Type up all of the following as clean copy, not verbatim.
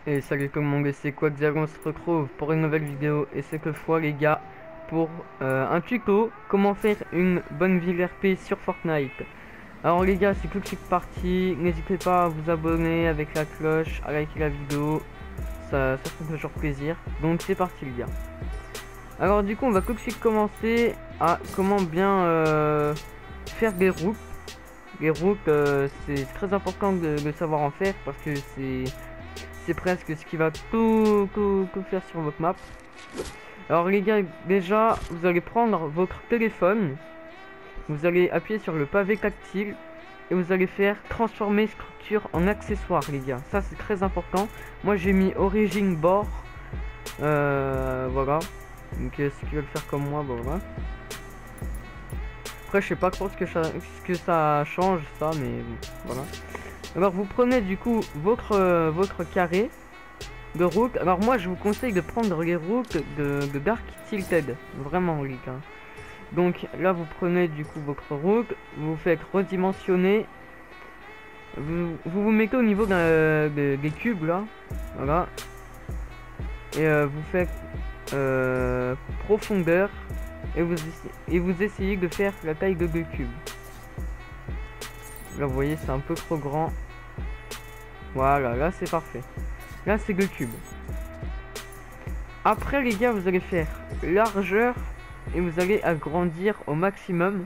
Et salut tout le monde, c'est Quackzero, on se retrouve pour une nouvelle vidéo. Et cette fois les gars, pour un tuto comment faire une bonne ville RP sur Fortnite. Alors les gars, c'est Cookchick parti, n'hésitez pas à vous abonner avec la cloche, à liker la vidéo, ça fait toujours plaisir. Donc c'est parti les gars. Alors du coup on va Cookchick commencer à comment bien faire des routes. Les routes, c'est très important de savoir en faire parce que c'est presque ce qui va tout faire sur votre map. Alors les gars, déjà vous allez prendre votre téléphone, vous allez appuyer sur le pavé tactile et vous allez faire transformer structure en accessoire les gars. Ça c'est très important. Moi j'ai mis origine bord, voilà. Donc ceux qui veulent faire comme moi, bah voilà. Après je sais pas trop ce que ça change ça, mais voilà. Alors vous prenez du coup votre carré de route. Alors moi je vous conseille de prendre les routes de Dark Tilted, vraiment les gars. Donc là vous prenez du coup votre route, vous faites redimensionner, vous mettez au niveau des cubes là, voilà. Et vous faites profondeur et vous essayez de faire la taille de 2 cubes. Là vous voyez c'est un peu trop grand. Voilà, là c'est parfait. Là c'est 2 cubes. Après les gars vous allez faire largeur et vous allez agrandir au maximum.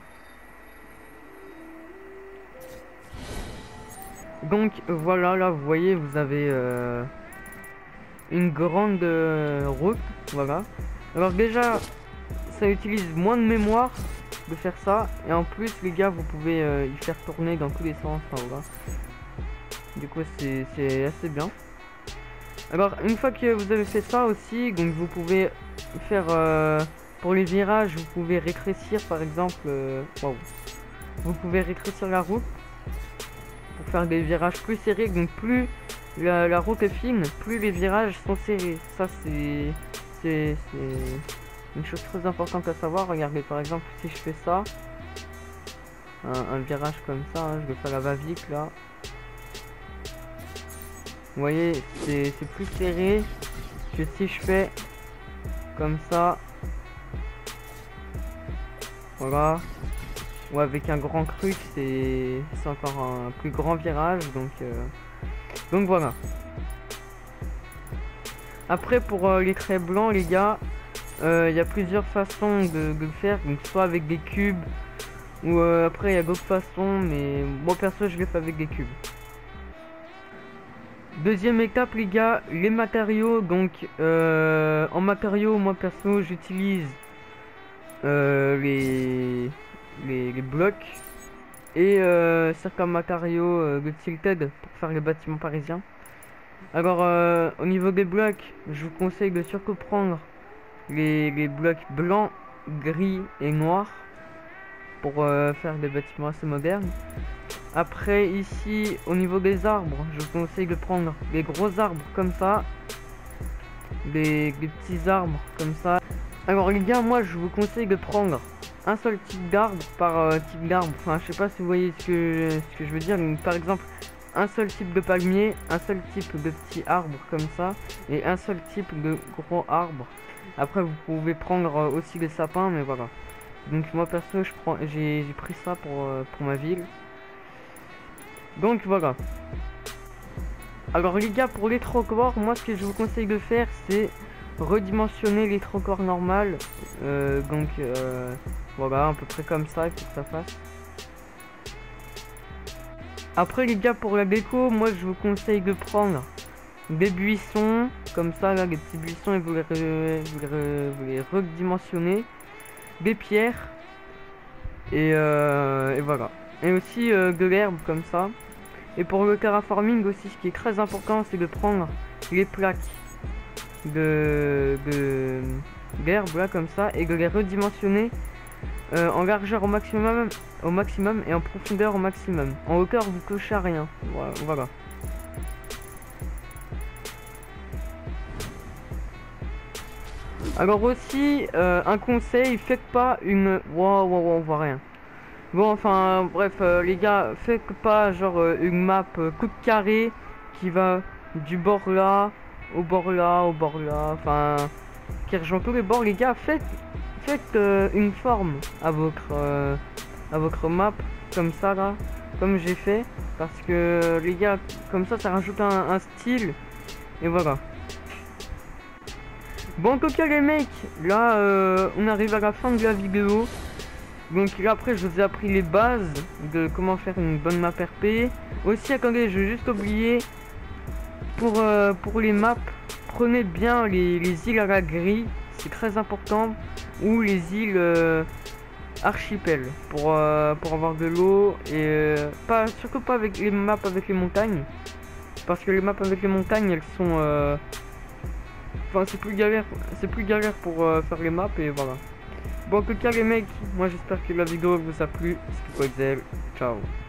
Donc voilà, là vous voyez vous avez une grande route. Voilà. Alors déjà ça utilise moins de mémoire de faire ça. Et en plus les gars vous pouvez y faire tourner dans tous les sens. Enfin, voilà. Du coup c'est assez bien. Alors une fois que vous avez fait ça aussi, donc vous pouvez faire pour les virages, vous pouvez rétrécir par exemple, wow. Vous pouvez rétrécir la route pour faire des virages plus serrés. Donc plus la route est fine, plus les virages sont serrés. Ça c'est une chose très importante à savoir. Regardez par exemple si je fais ça, un virage comme ça, hein, je vais faire la va-vite là. Vous voyez, c'est plus serré que si je fais comme ça. Voilà. Ou avec un grand truc, c'est encore un plus grand virage. Donc voilà. Après pour les traits blancs les gars, il y a plusieurs façons de le faire. Donc soit avec des cubes, ou après il y a d'autres façons. Mais moi perso je le fais avec des cubes. Deuxième étape les gars, les matériaux. Donc en matériaux moi perso j'utilise les blocs et certains matériaux de Tilted pour faire les bâtiments parisiens. Alors au niveau des blocs, je vous conseille de surtout prendre les blocs blancs, gris et noirs pour faire des bâtiments assez modernes. Après ici au niveau des arbres, je vous conseille de prendre des gros arbres comme ça, des petits arbres comme ça. Alors les gars, moi je vous conseille de prendre un seul type d'arbre par type d'arbre. Enfin je sais pas si vous voyez ce que je veux dire. Donc, par exemple un seul type de palmier, un seul type de petit arbre comme ça et un seul type de gros arbre. Après vous pouvez prendre aussi des sapins, mais voilà. Donc moi perso j'ai pris ça pour ma ville. Donc voilà. Alors les gars, pour les trocorps, moi ce que je vous conseille de faire c'est redimensionner les trocorps normales. Voilà, à peu près comme ça, qu'il faut que ça fasse. Après les gars, pour la déco, moi je vous conseille de prendre des buissons comme ça là, des petits buissons, et vous les redimensionnez, des pierres et voilà. Et aussi de l'herbe comme ça. Et pour le terraforming aussi, ce qui est très important, c'est de prendre les plaques d'herbe là comme ça et de les redimensionner en largeur au maximum et en profondeur au maximum. En hauteur vous touchez à rien. Voilà. Alors aussi un conseil, faites pas une on voit rien. Bon enfin bref les gars, faites pas genre une map coup de carré qui va du bord là au bord là, au bord là, enfin, qui rejoint tous les bords. Les gars, faites une forme à votre map, comme ça là, comme j'ai fait, parce que les gars, comme ça rajoute un style, et voilà. Bon, en tout cas les mecs, là on arrive à la fin de la vidéo. Donc là après je vous ai appris les bases de comment faire une bonne map RP. Aussi attendez, je vais juste oublier, pour les maps, prenez bien les îles à la grille, c'est très important, ou les îles archipel pour avoir de l'eau, et surtout pas avec les maps avec les montagnes, parce que les maps avec les montagnes elles sont enfin c'est plus galère pour faire les maps, et voilà. Bon en tout cas les mecs, moi j'espère que la vidéo vous a plu. C'était Quetzal, ciao.